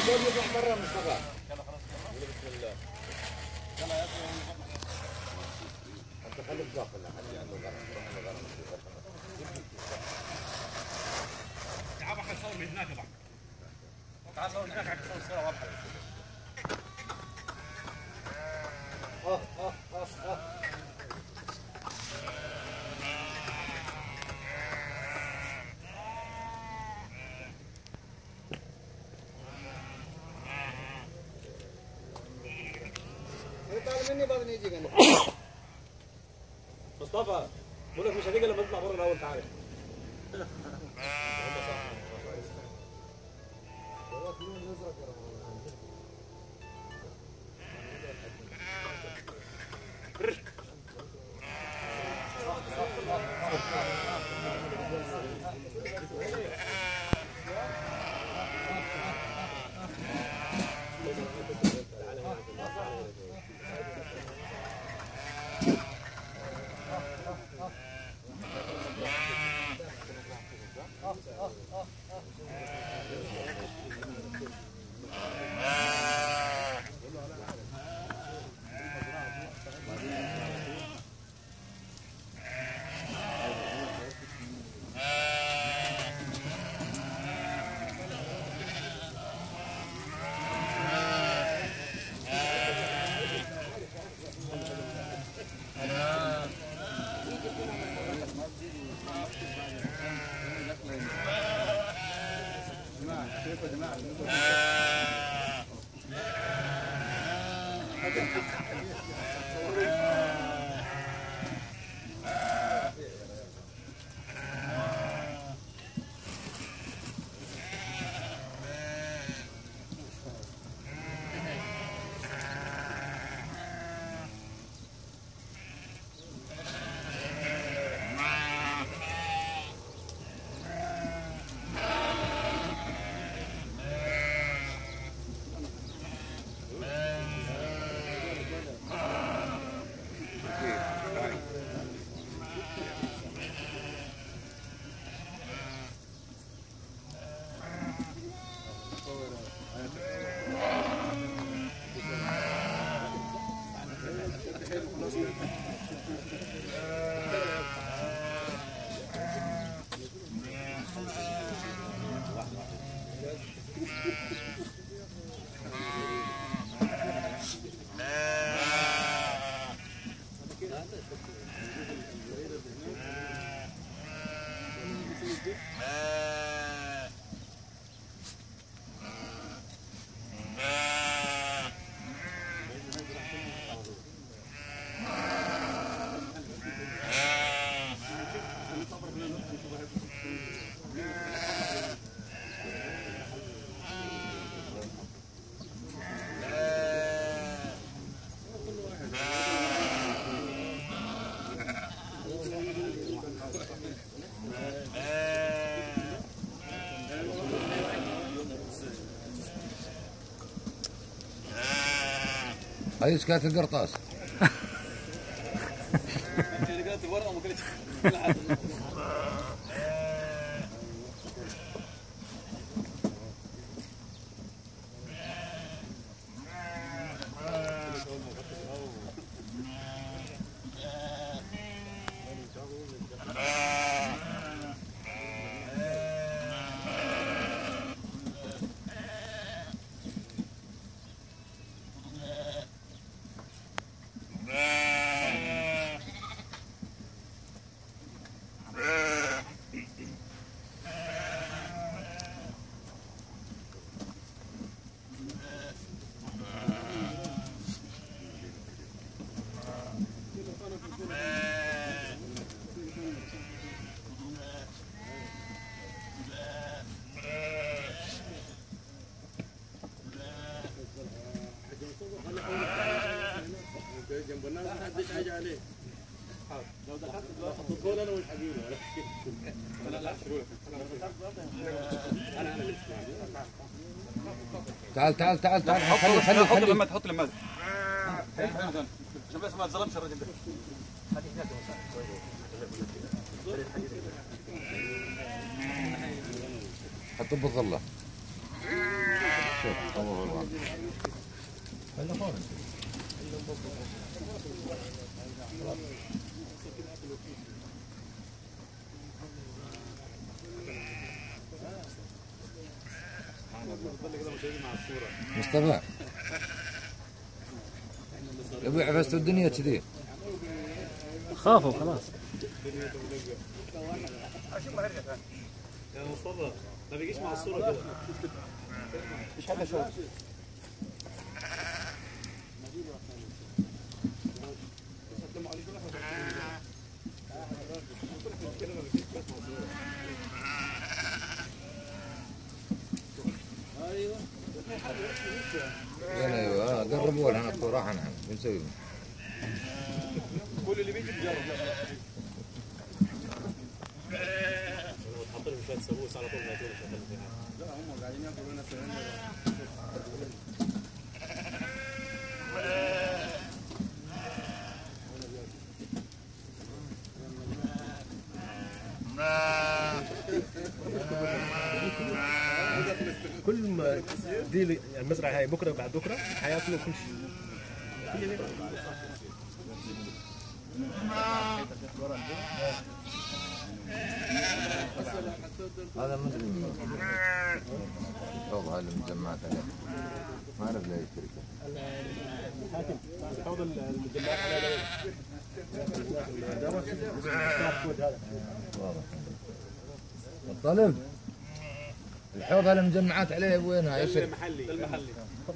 يطلع برا مصطفى. بسم الله. يلا يا اخي. انت خليك داخل خلي عنده غرض روح عنده غرض. تعال خلينا نصور من هناك بعد. تعال صور هناك عشان تصور صورة واضحة. مني بعد نيجي هنا. مصطفى بقول لك مش هتيجي لما تطلع بره الاول تعالى. هاي سكات القرطاس. جنب الناس ما حدش حاجه عليه. لو دخلت تدخل انا مش حقيقي. لا لا شروق. انا تعال تعال تعال تعال خلي حط لماد حط لماد عشان بس ما تظلمش الراجل ده. حطه بالظله. شوف الله الله. هلا فوق. مصطفى ابوي عفست الدنيا كذي خافوا خلاص. يا مصطفى ما بيجيش مع الصورة كده. مش حاجة شوف. ايوه قربوا لنا الصورة احنا بنسوي كل اللي بيجي بيجرب. حاط لهم شويه سبوس على طول ما ياكلوش. لا هم قاعدين ياكلوا لنا كل ما دي المزرعه هاي بكره بعد بكره حياكلوا كل شيء. هذا ما ادري حوض هذا المجمعات عليه ما اعرف لا الشركه حاتم حوض المجمعات على الطلب الحوض هذا المجمعات عليه وينها؟ المحلي المحلي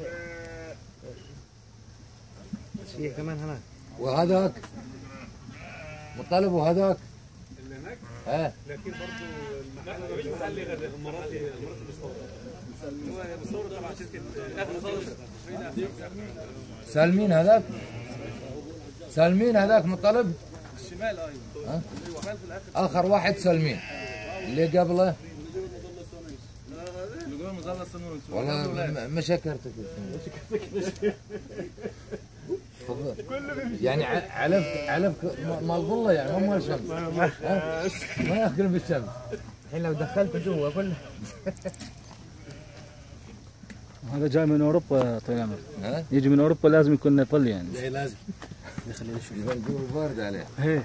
فيه كمان هناك. وهذاك مطلب وهذاك اللي هناك. لكن برضه المحلي غير المراتي بيصور تبع شركه سالمين هذاك سالمين هذاك مطلب الشمال. ايوه الشمال في الاخر اخر واحد سالمين اللي قبله والله ما شكرتك يعني علفك مال ظله يعني مو مال شمس ما ياكل بالشمس. الحين لو دخلته جوا كله. هذا جاي من اوروبا طويل العمر. يجي من اوروبا لازم يكون طل يعني. اي لازم. خلينا نشوف. يبقى الجو بارد عليه. ايه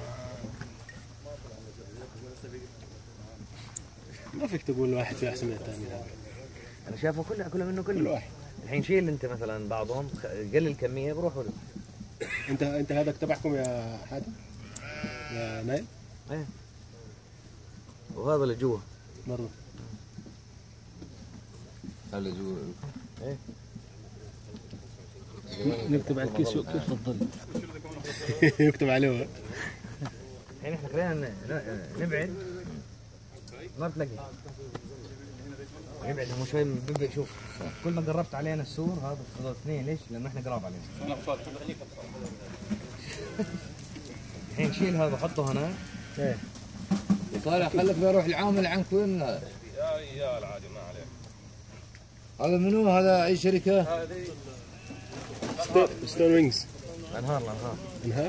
ما فيك تقول واحد في احسن من الثاني. انا شافه كله اكله منه كله. واحد. الحين شيل انت مثلا بعضهم قلل الكميه بروحوا له. انت هذاك تبعكم يا حاتم؟ يا نايل؟ ايه وهذا اللي جوا برضه. هلا جوا ايه نكتب على الكيس كيف الظل. يكتب عليه. الحين احنا خلينا نبعد ما بتلاقي نبعد هم شوي بيبدا. شوف كل ما قربت علينا السور هذا فضل اثنين. ليش؟ لانه احنا قراب علينا. الحين شيل هذا حطه هنا. ايه صالح خليك بروح العامل عنك وين؟ يا رجال عادي ما عليه. هذا منو هذا اي شركه؟ هذه ستون وينجز. انهار انهار.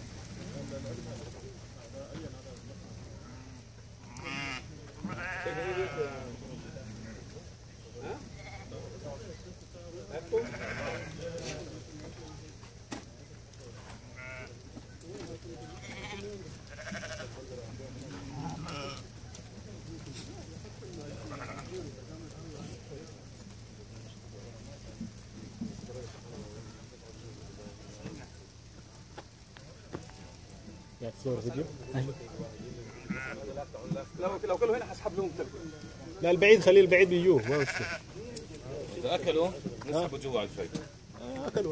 قاعد تصور فيديو؟ لو كلوا هنا حسحب لهم تلفون. لا البعيد خليه البعيد بيجوه ما مشكلة. إذا أكلوا نسحبوا جوا على الفيل. أكلوا.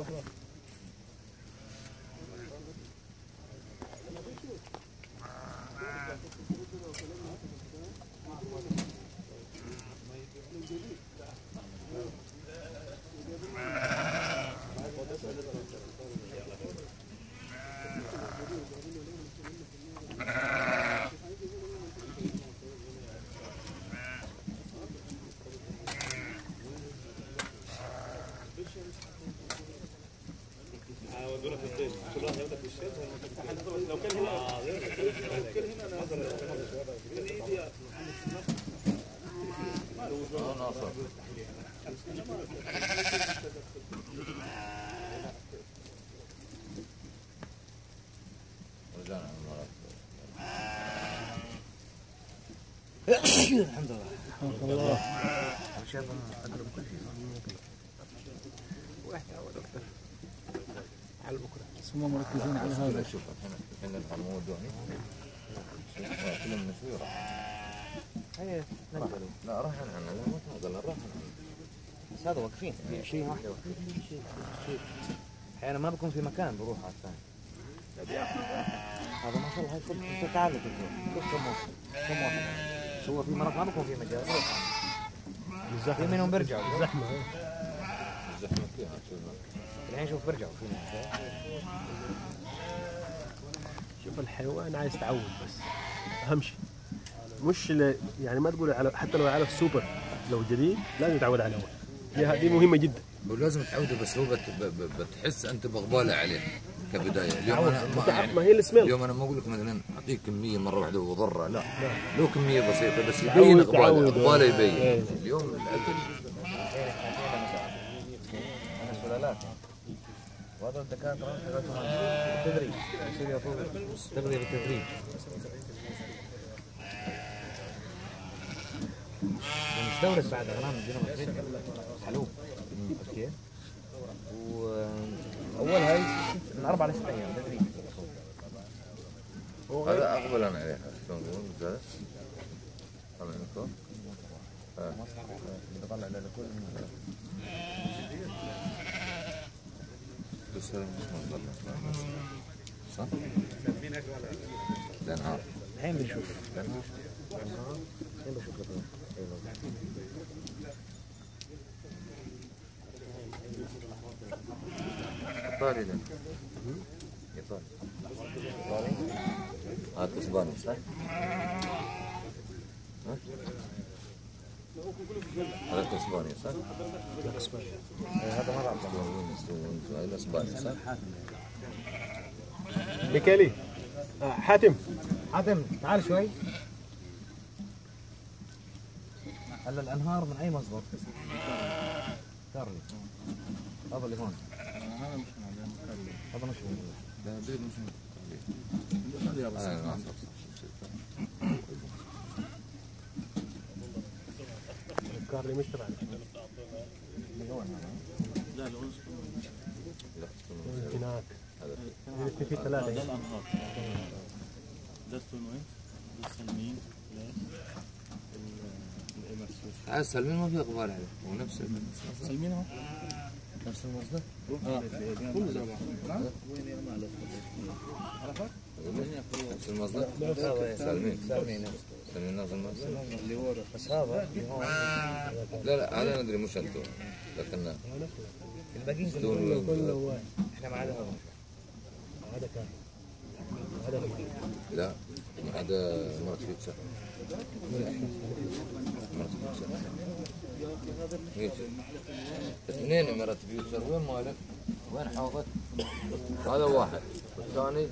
لو كان هنا رجعنا الامارات. الحمد لله. الحمد لله. ان شاء الله اقرب كل شيء. واحد اول اكثر على بكره. بس هم مركزين على هذا. شوف الحين الحمود هوني كلهم مشوي راح. هي نقلوا. لا راح احنا لا ما تنقل راح بس هذا واقفين شيء واحد احيانا ما بكون في مكان بروح على الثاني. هذا ما شاء الله هاي كل تعالوا شوف كم واحد هو في مرات ما بكون في مجال في منهم بيرجعوا زحمه الزحمه فيها الحين شوف بيرجعوا في شوف الحيوان عايز تعود بس اهم شيء مش يعني ما تقول على حتى لو علف سوبر لو جديد لازم يتعود على الاول دي مهمه جدا ولازم تعوده بس هو بتحس انت بغباله عليه كبدايه. اليوم انا ما هي السميل اليوم انا ما اقول لك مثلا اعطيه كميه مره واحده وضره لا له كميه بسيطه بس يبين غباله يبين. اليوم الاكل انا سلالات وهذا الدكاتره بالتدريج يصير يطول تغذيه بالتدريج. مستورد بعد اغنام من جنوب افريقيا حلوب اوكي واول هاي من 4 ل 6 ايام تدريج. هذا اقبل انا عليه شلون تقول طلع لكم بطلع لكل بس صح؟ الانهار الحين بنشوف الانهار الحين بشوف لك ايطالي ده ايطالي هذا اسباني صح؟ هذا اسباني صح؟ هذا ما بعرف هذا اسباني صح؟ ميكالي حاتم تعال شوي. هلا الانهار من اي مصدر؟ كارلي هذا اللي هون هذا مش موجود. لا بيض مش كارلي مش تبعنا هناك في 3 ده الانهار ده التونوين ده السلمين السلمين ما في اقبال عليه هو نفس السلمين اهو نفس المصدر كله زي بعض عرفت؟ نفس المصدر سلمين نفس المصدر اللي هو بس هذا اللي هون لا هذا ندري مش انتم لكن الباقيين كله احنا ما عدا هذا كان لا هذا مرت فيوتشر اثنين مرت فيوتشر وين مالك؟ وين حوضك؟ هذا واحد والثاني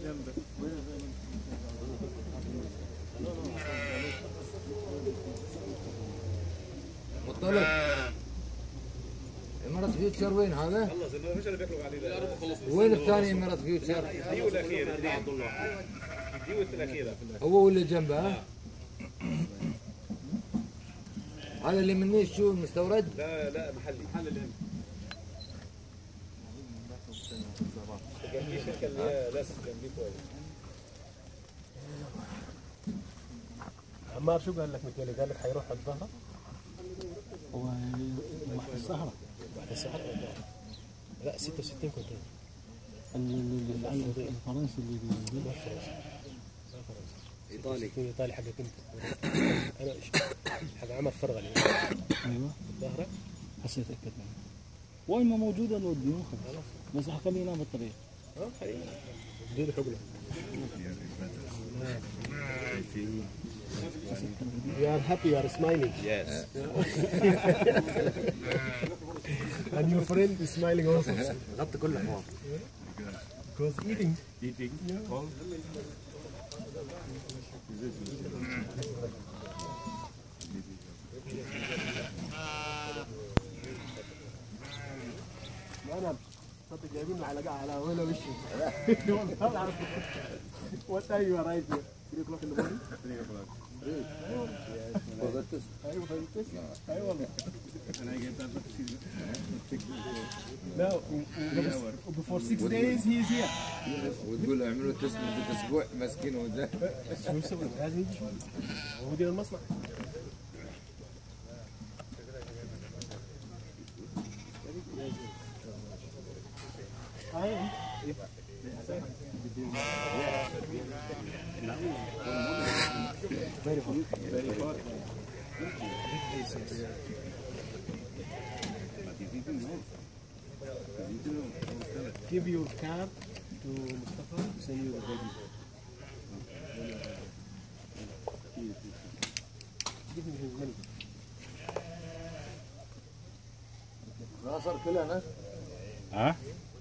مطلق مرت فيوتشر وين هذا؟ وين الثاني مرت فيوتشر؟ ديو الاخيره ديو الاخيره هو واللي جنبه هذا اللي مني شو مستورد؟ لا محل الهم كان في شركه اللي هي لاسس جنبي كويس. عمار شو قال لك ميكيلي؟ قال لك حيروح على الظهر؟ هو واحد السهرة لا 66 كونتينر الفرنسي اللي ايطالي حقك انت انا حق عمر فرغلي ايوه الظهر حسيت اتاكد منه وين ما موجوده نوديه خلاص بس خلينا بالطريق خلينا اديله حقنه. You are happy, you are smiling. Yes. And your friend is smiling also. غطي كل الحوار. Because eating. جايبين معلقه على ولا وش What time you arrived here? 3 o'clock in the morning? 3 o'clock. ايوه for the test. ايوه والله. And I get that No, before 6 days he is here. وتقول له اعملوا تست مدة اسبوع ماسكين وده. شو نسوي؟ لازم يجي شوي. هو مدير المصنع. Very hot. Very hot. Give your card to Mustafa to send you the baby. Give me his money. ناصر كلنا ها؟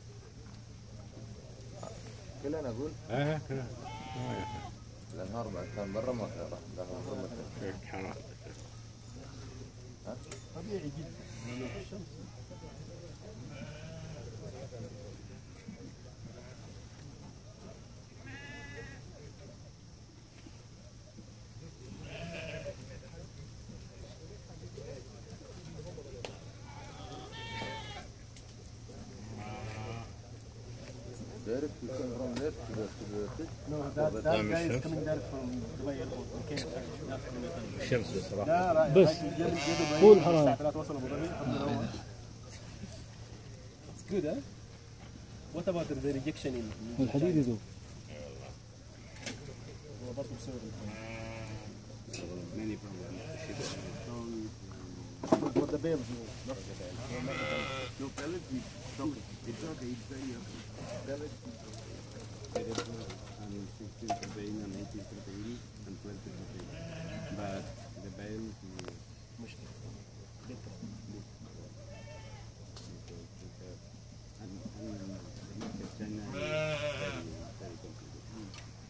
كلنا اقول ايه كده الانهار بعد كان برا ما كان راح داخل برا حرام طبيعي جدا لأنه في الشمس. Direct you come from left to the No, that guy is coming direct from Dubai airport. We can't not coming from الشمس بصراحة لا لا بس. فول حرام. الساعة 3 وصل ابو ظبي الحمد لله. It's good, huh? What about the rejection in والحديد يذوب. هو برضه بسبب many problems what the bales do, not the bales. No pellet, it's okay, it's very okay. Pellet, and 16 protein and 18 protein and 20 protein but the bales مشكلة. and the market China is very complicated.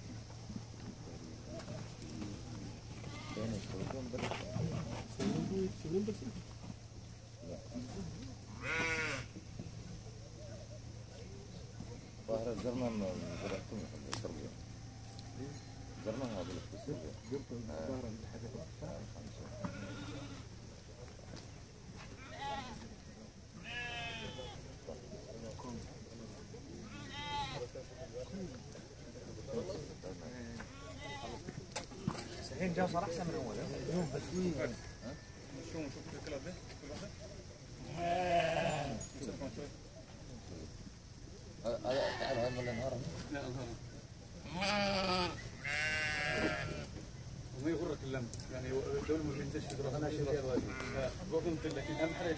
سوين بس. ظاهر الجرمان زرعتهم في صربيا. الجرمان هذا اللي في صربيا. الحين جا صار احسن من اول. تعال هاي من الانهار. وما يغرك اللم يعني دول ما بينزلش يضرب انا شيء قلت لك اهم حاجه